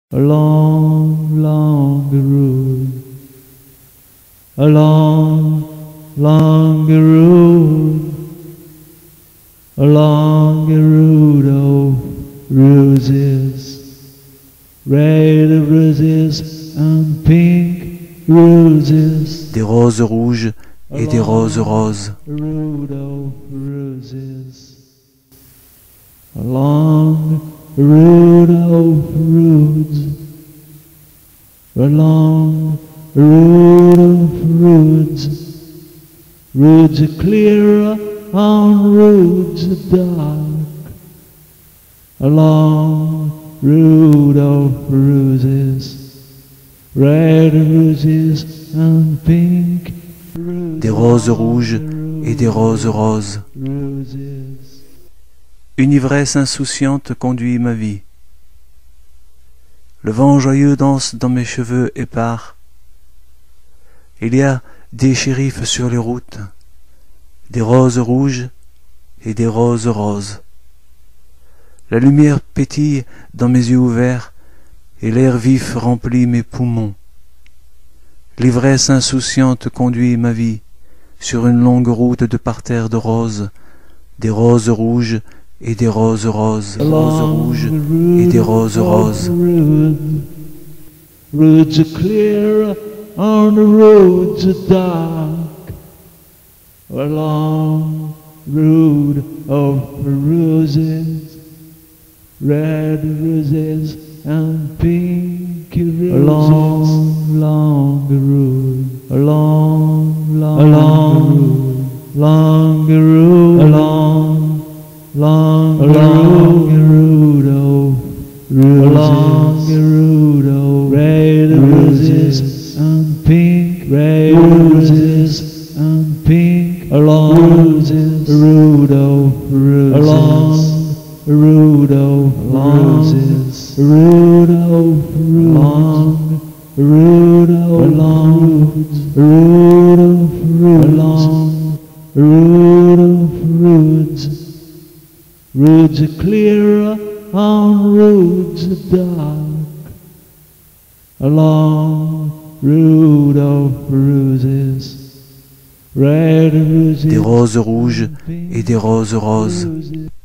A long, long road, a long, long road, a long road of roses, red roses and pink roses. Des roses rouges et des roses roses. A road of roses, a long road of roads, a long road of roads, roads are clear and roads are dark, a long road of roses, red roses and pink roses. Des roses rouges et des roses roses. Une ivresse insouciante conduit ma vie. Le vent joyeux danse dans mes cheveux épars. Il y a des shérifs sur les routes, des roses rouges et des roses roses. La lumière pétille dans mes yeux ouverts et l'air vif remplit mes poumons. L'ivresse insouciante conduit ma vie sur une longue route de parterres de roses, des roses rouges et des roses roses, roses rouges et des roses roses. Roads are clear and the roads are dark, a long road of roses, red roses and pink roses. A long, long road, a long, long, long road, a long, long road of roses, a long road of red roses and pink roses and pink, a long road of roses, a long road of roses, a road of roses, a road of roses, a road of roses, a road of roses. Roads are clear and roads are dark, a long road of roses, red roses. Des roses rouges et des roses roses.